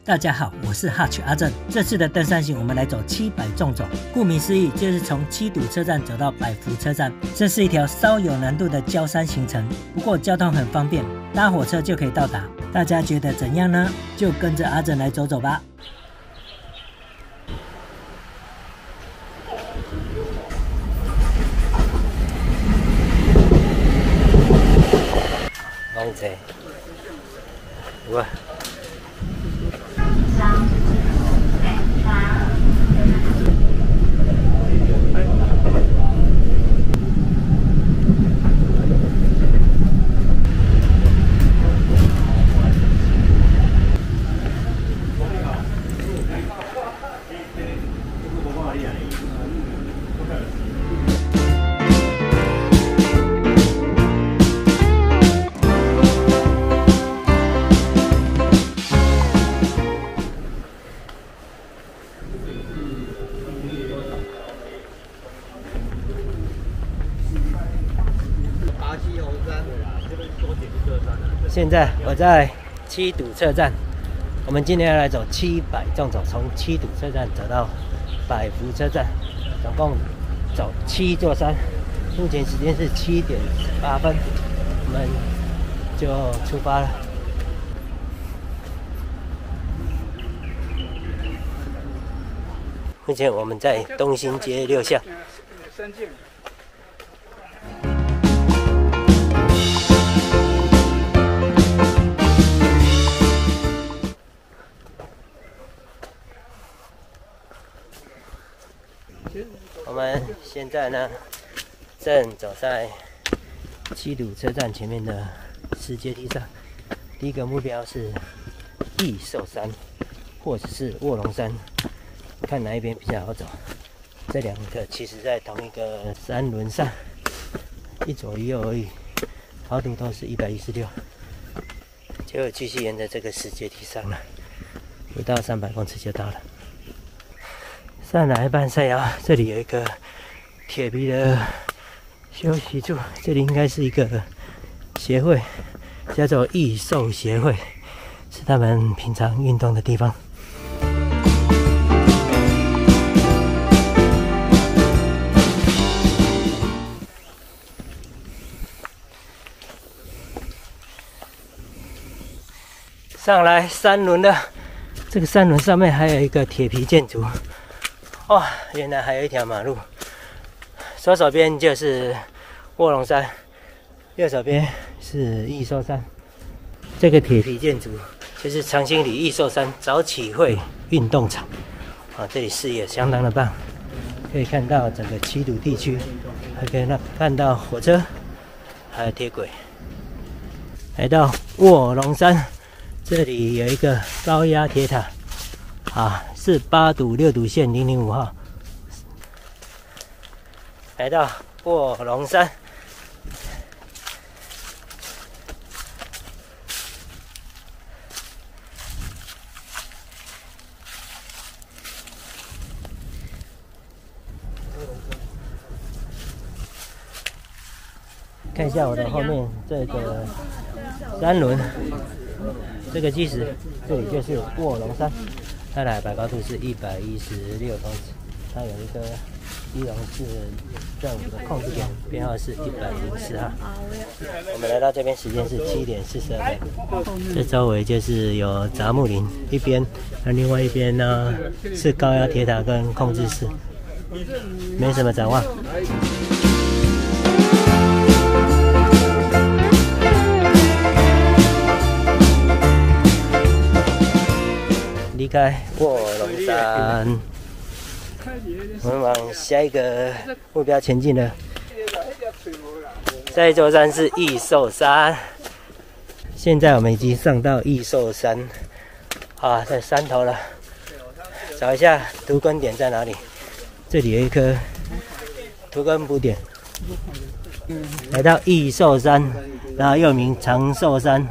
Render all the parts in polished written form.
大家好，我是 Hutch 阿正。这次的登山行，我们来走700纵走。顾名思义，就是从七堵车站走到百福车站。这是一条稍有难度的郊山行程，不过交通很方便，搭火车就可以到达。大家觉得怎样呢？就跟着阿正来走走吧。龙仔，哇！现在我在七堵车站，我们今天要来走700纵走，从七堵车站走到百福车站，总共走7座山。目前时间是7点18分，我们就出发了。目前我们在东兴街6巷。我们现在呢，正走在七堵车站前面的石阶梯上。第一个目标是益寿山，或者是卧龙山，看哪一边比较好走。这两个其实在同一个山轮上，一左一右而已，高度都是116。就继续沿着这个石阶梯上了，不到300公尺就到了。上来半山腰，这里有一个铁皮的休息处，这里应该是一个协会，叫做益寿协会，是他们平常运动的地方。上来3轮了，这个3轮上面还有一个铁皮建筑。哇，原来还有一条马路。左手边就是卧龙山，右手边是益寿山。这个铁皮建筑就是长兴里益寿山早起会运动场。这里视野相当的棒，可以看到整个七堵地区，还可以看到火车，还有铁轨。来到卧龙山，这里有一个高压铁塔。是8堵6堵线005号，来到卧龙山，看一下我的后面这个3轮，这个基石，这里就是卧龙山。它的海拔高度是116公尺，它有一个基隆市政府的控制点，编号是104号。我们来到这边时间是7点42分，这周围就是有杂木林一边，那另外一边呢是高压铁塔跟控制室，没什么展望。离开卧龙山，我们往下一个目标前进了。这一座山是益寿山，现在我们已经上到益寿山，在山头了。找一下图根点在哪里？这里有一颗图根补点。来到益寿山，然后又名长寿山。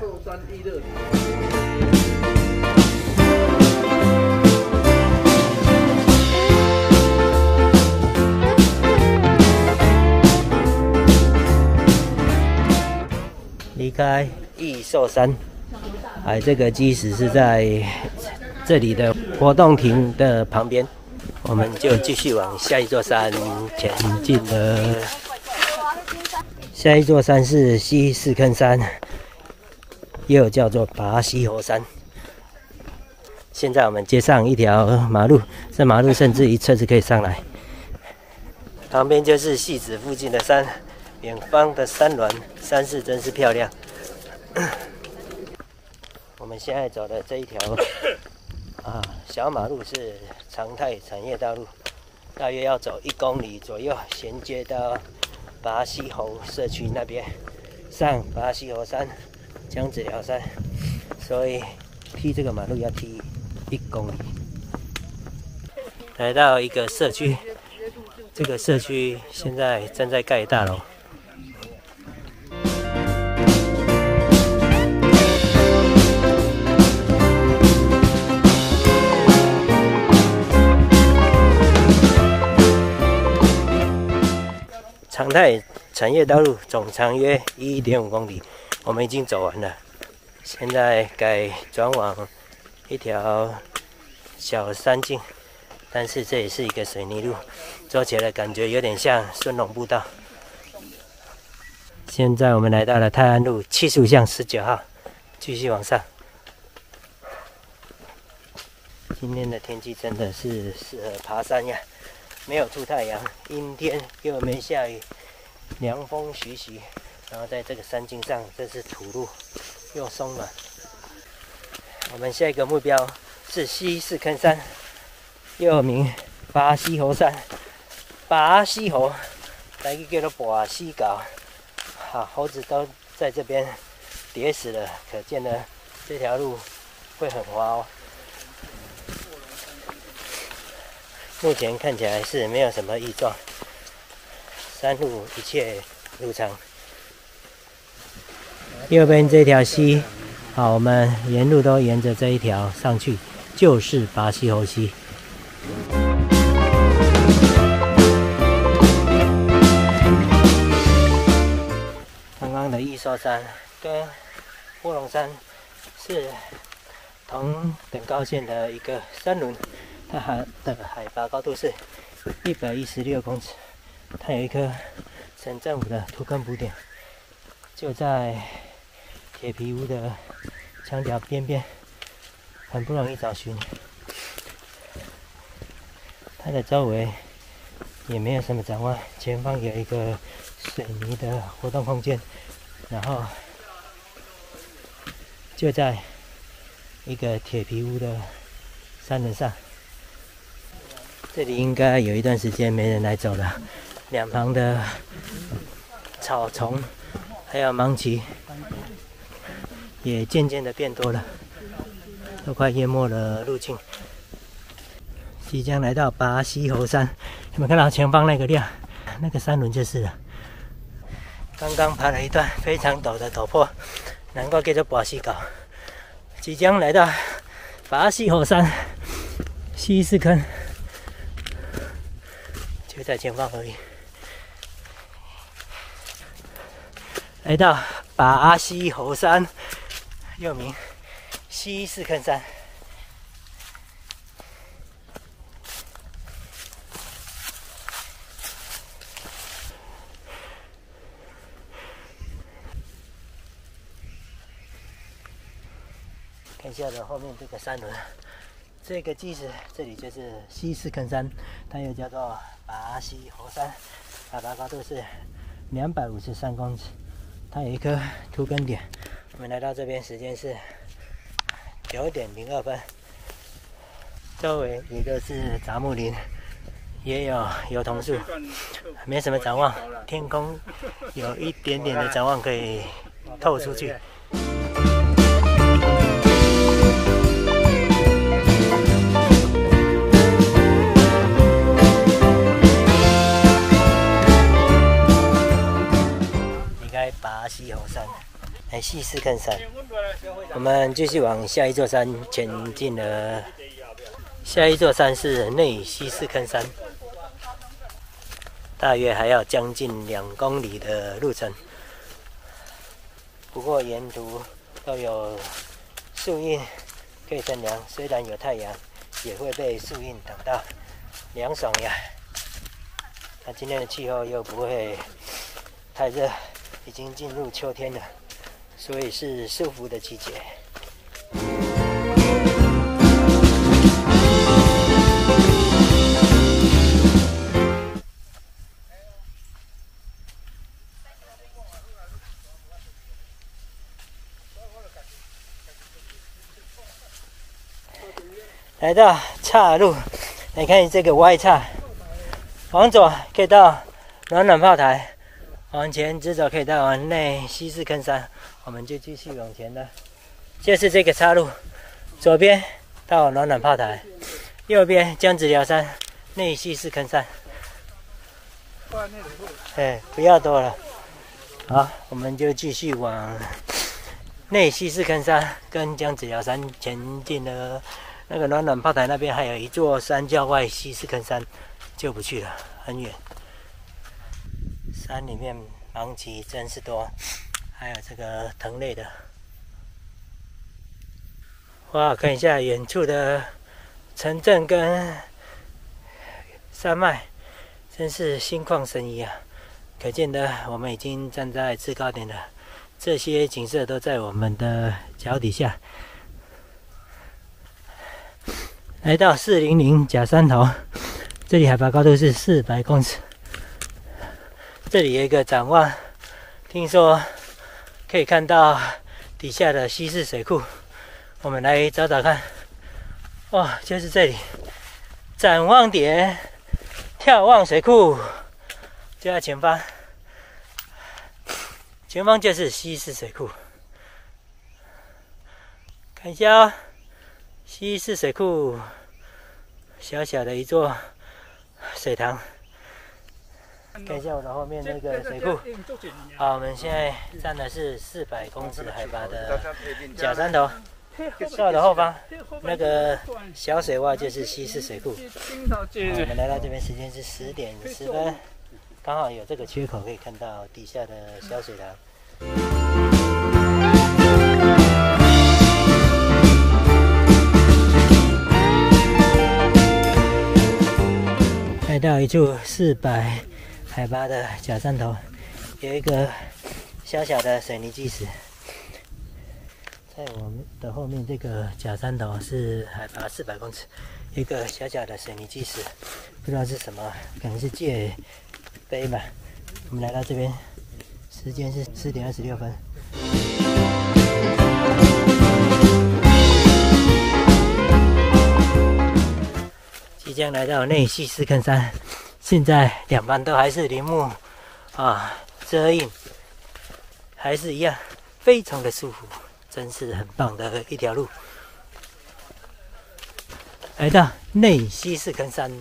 离开益寿山，这个基石是在这里的活动亭的旁边，我们就继续往下一座山前进了。下一座山是西四坑山，又叫做拔西猴山。现在我们接上一条马路，这马路甚至于车子可以上来。旁边就是戏子附近的山，远方的山峦，山势真是漂亮。我们现在走的这一条小马路是常态产业道路，大约要走1公里左右，衔接到拔西猴社区那边，上拔西猴山、江子寮山，所以踢这个马路要踢1公里。来到一个社区，这个社区现在正在盖大楼。常态产业道路总长约1.5公里，我们已经走完了。现在改转往一条小山径，但是这也是一个水泥路，走起来感觉有点像顺龙步道。现在我们来到了泰安路75巷19号，继续往上。今天的天气真的是适合爬山呀，没有出太阳，阴天又没下雨，凉风徐徐。然后在这个山径上，这是土路，又松软。我们下一个目标是西四坑山，又名拔西猴山。拔西猴，来个叫做拔西狗。好，猴子都在这边跌死了，可见呢这条路会很滑哦。目前看起来是没有什么异状，山路一切如常。右边这条溪，好，我们沿路都沿着这一条上去，就是拔西猴溪。刚刚的义寿山跟卧龙山是同等高线的一个山轮。它的海拔高度是116公尺，它有一颗省政府的土坑补点，就在铁皮屋的墙角边边，很不容易找寻。它的周围也没有什么展望，前方有一个水泥的活动空间，然后就在一个铁皮屋的山轮上。这里应该有一段时间没人来走了，两旁的草丛还有芒萁也渐渐的变多了，都快淹没了路径。即将来到拔西猴山，有没有看到前方那个亮？那个山轮就是了。刚刚爬了一段非常陡的陡坡，难怪叫做拔西狗。即将来到拔西猴山西四坑。就在前方而已。来到拔西猴山，又名西四坑山。看一下的后面这个山轮，这个即使这里就是西四坑山，它又叫做拔西猴山，海拔高度是253公尺，它有一颗土根点。我们来到这边时间是9点02分，周围也都是杂木林，也有油桐树，没什么展望，天空有一点点的展望可以透出去。拔西猴山，来西四坑山。我们继续往下一座山前进了。下一座山是内西四坑山，大约还要将近2公里的路程。不过沿途都有树荫可以乘凉。虽然有太阳，也会被树荫挡到，凉爽呀。那今天的气候又不会太热，已经进入秋天了，所以是舒服的季节。来到岔路，来看这个 Y 岔，往左可以到暖暖炮台，往前直走可以到内西式坑山，我们就继续往前了。就是这个岔路，左边到暖暖炮台，右边江子寮山内西式坑山。不要多了。好，我们就继续往内西式坑山跟江子寮山前进了。那个暖暖炮台那边还有一座山叫外西式坑山，就不去了，很远。山里面芒萁真是多，还有这个藤类的。哇，看一下远处的城镇跟山脉，真是心旷神怡啊！可见的，我们已经站在制高点了，这些景色都在我们的脚底下。来到400假山头，这里海拔高度是400公尺。这里有一个展望，听说可以看到底下的西式水库，我们来找找看。哦，就是这里，展望点，眺望水库，就在前方，前方就是西式水库。看一下哦。西式水库，小小的一座水塘。看一下我的后面那个水库。好，我们现在站的是400公尺海拔的假山头，在我的后方那个小水洼就是西式水库。我们来到这边时间是10点10分，刚好有这个缺口可以看到底下的小水塘。来到一处400海拔的假山头，有一个小小的水泥基石。在我们的后面这个假山头是海拔400公尺，一个小小的水泥基石，不知道是什么，可能是界碑吧。我们来到这边，时间是10点26分。即将来到内西式坑山，现在两旁都还是林木遮荫，还是一样非常的舒服，真是很棒的一条路。来到内西式坑山，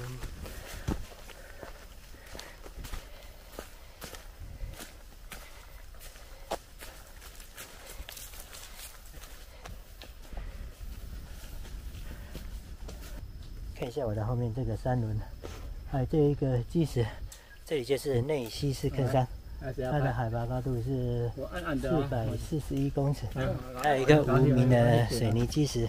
看一下我的后面这个山轮，还有这一个基石，这里就是内西式坑山，它的海拔高度是441公尺，还有一个无名的水泥基石。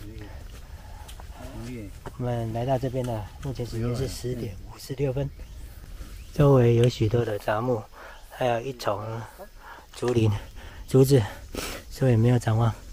我们来到这边了，目前时间是10点56分，周围有许多的杂木，还有一丛竹子，所以没有展望。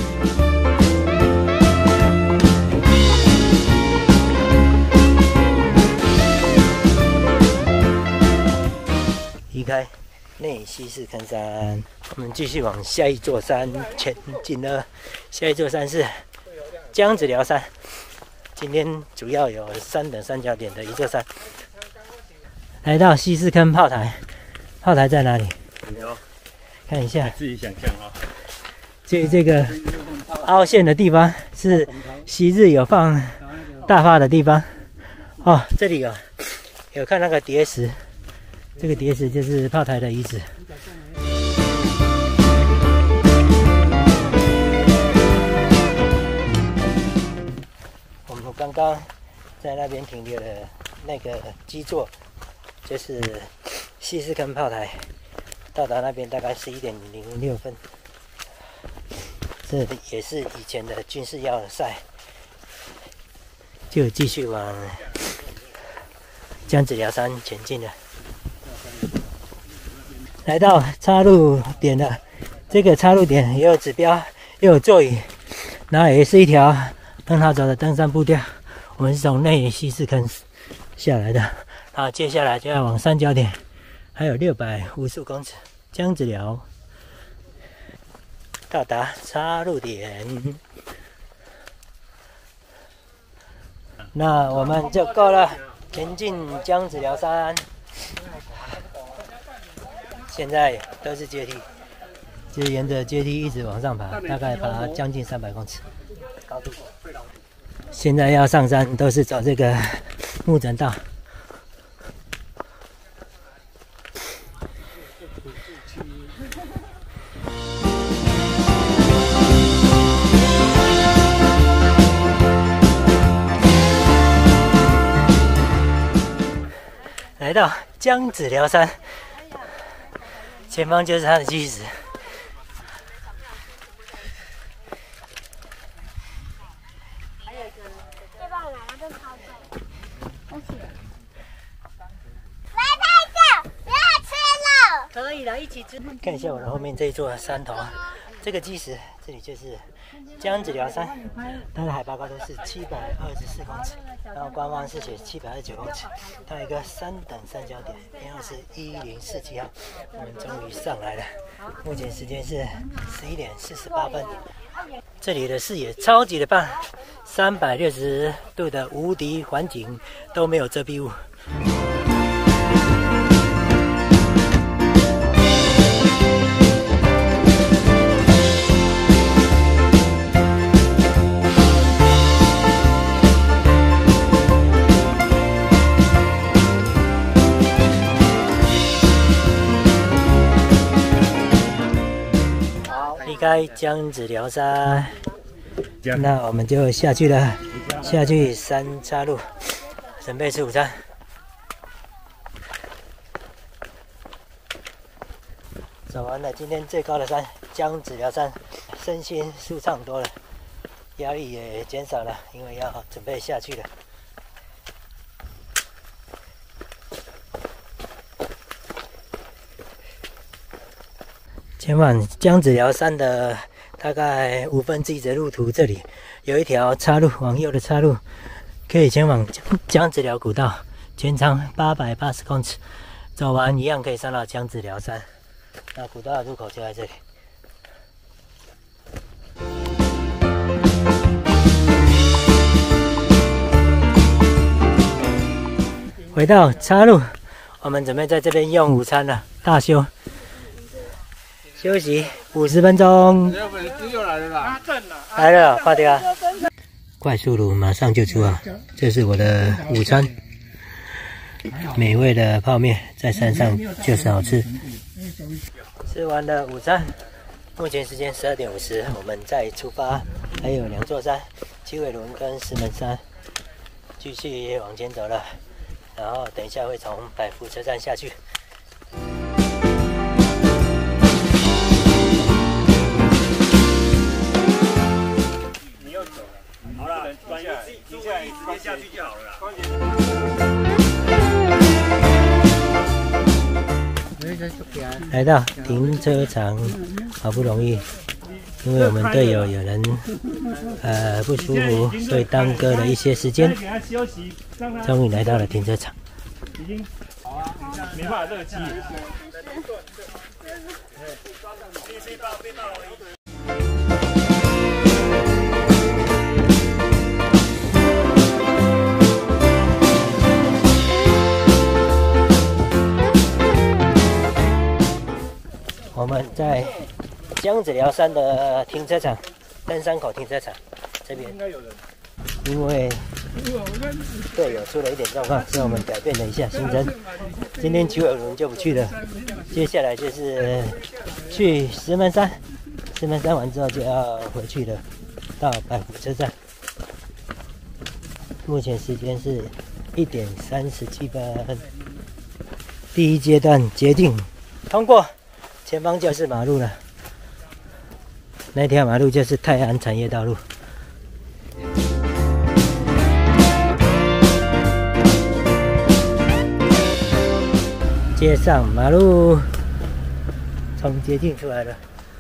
离开内西式坑山，我们继续往下一座山前进了。下一座山是江子寮山，今天主要有3等三角点的一座山。来到西式坑炮台，炮台在哪里？看一下， 自己想象啊。 这个凹陷的地方是昔日有放大炮的地方。哦，这里有看那个叠石。这个叠石就是炮台的遗址。我们刚刚在那边停留的那个基座，就是西式坑炮台。到达那边大概11点06分。 这也是以前的军事要塞，就继续往江子寮山前进了。来到岔路点了，这个岔路点也有指标，又有座椅，然后也是一条很好走的登山步调。我们是从内西四坑下来的，然后接下来就要往三角点，还有655公尺，江子寮到达岔路点，那我们就够了，前进江子寮山。现在都是阶梯，就沿着阶梯一直往上爬，大概爬将近300公尺高度。现在要上山都是走这个木栈道。来到江子寮山，前方就是它的基石。可以了，一起吃。看一下我的后面这一座山头，这个基石，这里就是江子寮山，它的海拔高度是724公尺，然后官方是写729公尺。它有一个3等三角点，编号是1047号。我们终于上来了，目前时间是11点48分。这里的视野超级的棒，360度的无敌环境，都没有遮蔽物。离开江子寮山，那我们就下去了，下去三岔路，准备吃午餐。走完了今天最高的山江子寮山，身心舒畅多了，压力也减少了，因为要准备下去了。前往江子寮山的大概1/5的路途，这里有一条岔路，往右的岔路可以前往江子寮古道，全长880公尺，走完一样可以上到江子寮山。那古道的入口就在这里。回到岔路，我们准备在这边用午餐了，大休。休息50分钟。来了，快点啊！快速炉马上就出啊！这是我的午餐，美味的泡面，在山上就是好吃。吃完了午餐，目前时间12点50，我们再出发，还有2座山，七尾仑跟石门山，继续往前走了。然后等一下会从百福车站下去。 好了，停下来，直接下去就好了啦。 来到停车场，好不容易，因为我们队友有人不舒服，所以耽搁了一些时间，终于来到了停车场。 已经好啊，没办法热机。 我们在江子寮山的停车场，登山口停车场这边，因为队友出了一点状况，所以我们改变了一下行程。今天9尾仑就不去了，接下来就是去石门山，石门山完之后就要回去了，到百福车站。目前时间是1点37分，第一阶段决定通过。前方就是马路了。 那条马路就是泰安产业道路。接上马路，从捷径出来了。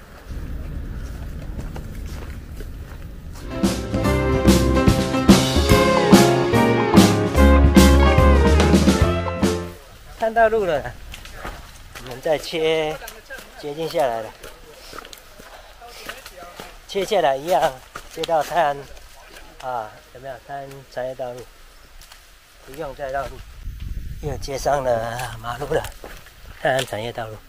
看到路了，我们再切捷径下来了，切下来一样，接到泰安有没有？泰安产业道路，不用再绕路。又接上了马路了，泰安产业道路。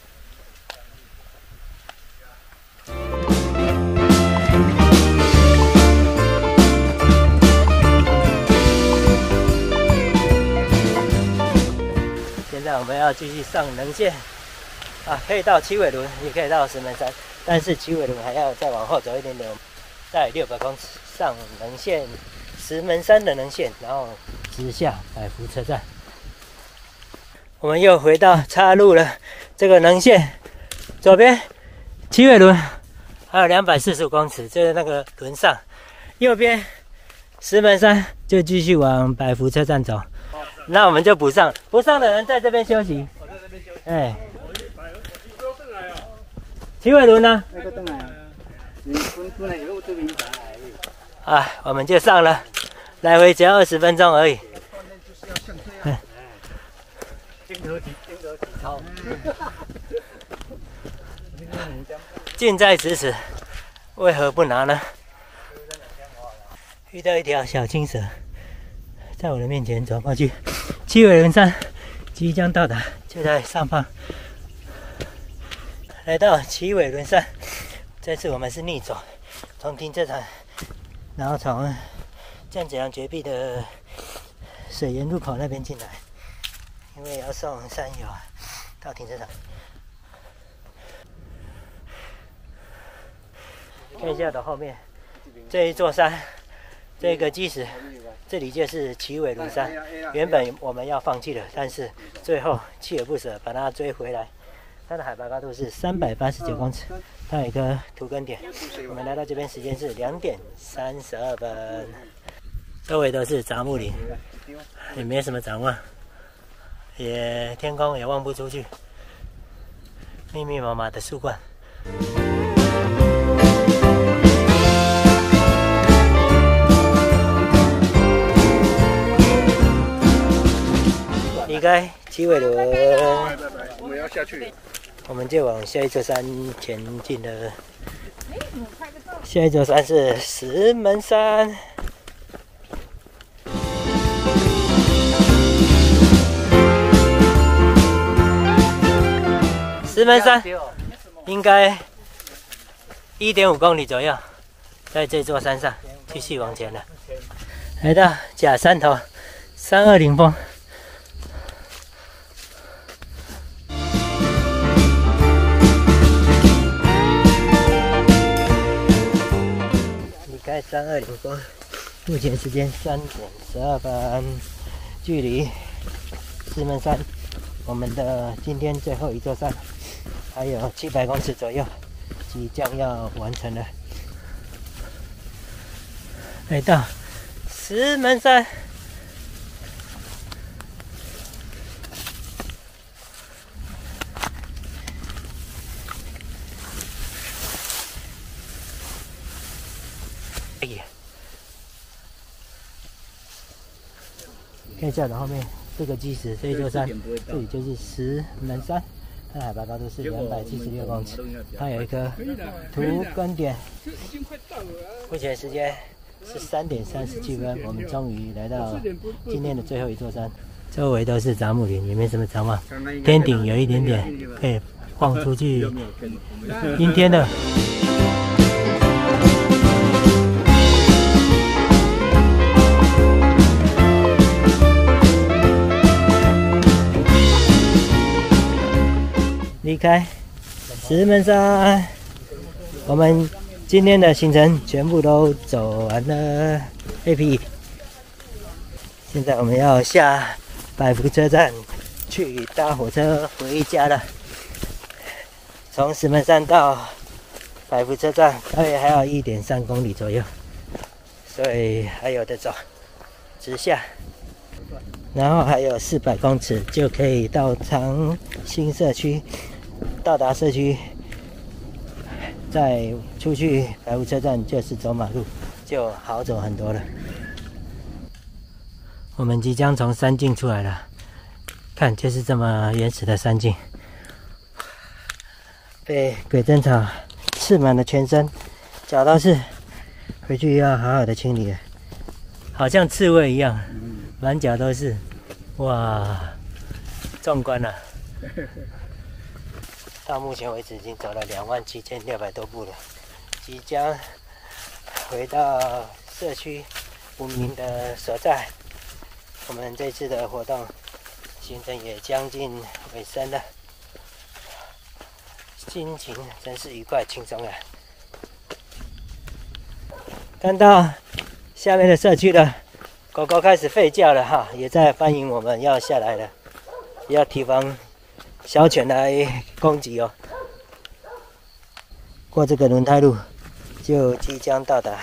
现在我们要继续上能线，可以到七尾仑，也可以到石门山，但是七尾仑还要再往后走一点点，在600公尺上能线，石门山的能线，然后直下百福车站。我们又回到岔路了，这个能线左边七尾仑还有245公尺，就是那个轮上，右边石门山就继续往百福车站走。那我们就补上，不上的人在这边休息。我在这边休息。哎，七尾仑呢？那个登来啊，我们就上了，来回只要20分钟而已。近在咫尺，为何不拿呢？遇到一条小青蛇，在我的面前走过去。七尾仑山即将到达，就在上方。来到七尾仑山，这次我们是逆走，从停车场，然后从江子阳绝壁的水源入口那边进来，因为要送山友到停车场。看一下的后面这一座山，这个基石，这里就是七尾仑山。原本我们要放弃了，但是最后锲而不舍把它追回来。它的海拔高度是389公尺，它有一个图根点。我们来到这边时间是2点32分，周围都是杂木林，也没什么展望，天空也望不出去，密密麻麻的树冠。离开七尾仑， 我们要下去， 我们就往下一座山前进了。下一座山是石门山。石门山应该1.5公里左右，在这座山上继续往前了。来到假山头320峰。离开320峰，目前时间3点12分，距离石门山我们的今天最后一座山还有700公尺左右，即将要完成了。来到石门山，看一下的后面这个基石，这一座山，这里就是石门山，它的海拔高度是276公尺，它有一个图根点。目前时间是3点37分，我们终于来到今天的最后一座山，周围都是杂木林，也没什么展望，天顶有一点点可以望出去阴天的。离开石门山，我们今天的行程全部都走完了。AP， 现在我们要下百福车站去搭火车回家了。从石门山到百福车站大约还有1.3公里左右，所以还有得走，直下。然后还有400公尺就可以到长兴社区，到达社区，再出去百福车站就是走马路，就好走很多了。我们即将从山径出来了，看就是这么原始的山径，被鬼针草刺满了全身，脚都是，回去要好好的清理了，好像刺猬一样，满脚都是，哇，壮观了！到目前为止已经走了27600多步了，即将回到社区无名的所在。我们这次的活动行程也将近尾声了，心情真是愉快轻松啊！看到下面的社区了，狗狗开始吠叫了哈，也在欢迎我们要下来了，要提防小犬来攻击哦。过这个轮胎路就即将到达，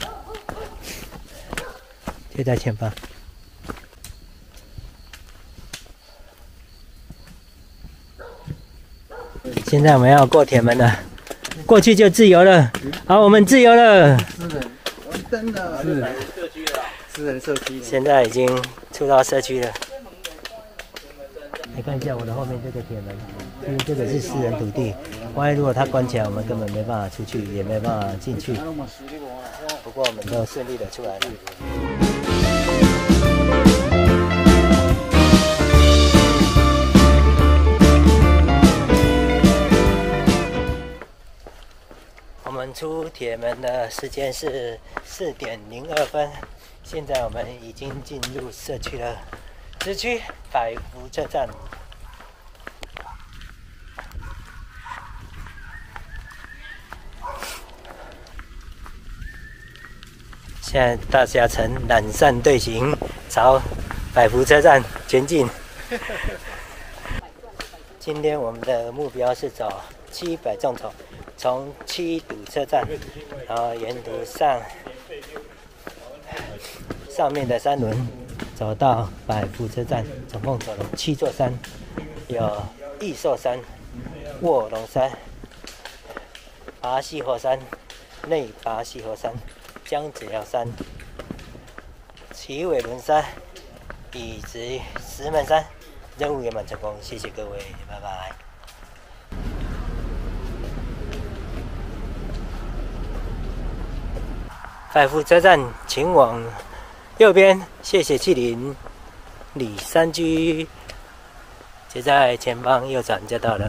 就在前方。现在我们要过铁门了，过去就自由了。好，我们自由了。 真的私人社区， 现在已经出到社区了。你看一下我的后面这个铁门，因为这个是私人土地，万一如果它关起来，我们根本没办法出去，也没办法进去。不过我们都顺利的出来了。我们出铁门的时间是4点02分，现在我们已经进入社区了，市区百福车站。现在大家呈懒散队形，朝百福车站前进。今天我们的目标是走700众筹。从7堵车站，然后沿途上面的3轮走到百福车站，总共走了7座山，有益寿山、卧龙山、拔溪河山、内拔溪河山、江子寮山、旗尾仑山以及石门山。任务圆满成功，谢谢各位，拜拜。百福车站，请往右边，谢谢麒麟里山居，就在前方右转就到了。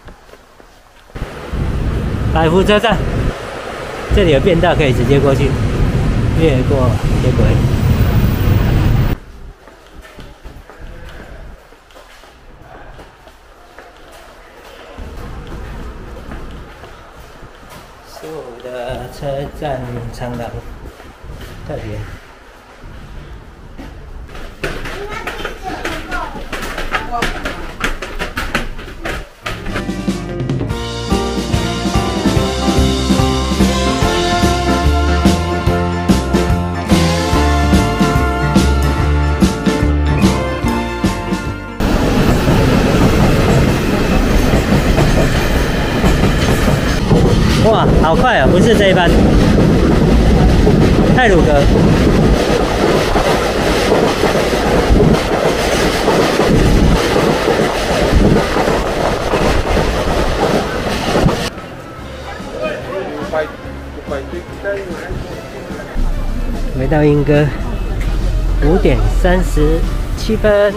百福车站，这里有便道可以直接过去，越过铁轨。15的车站长廊特别。哇，好快啊！不是这一班，太鲁阁。回到莺歌，5点37分，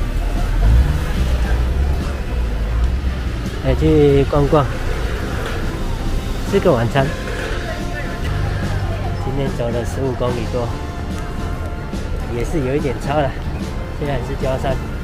来去逛逛。吃个晚餐，今天走了15公里多，也是有一点超了，虽然是焦山。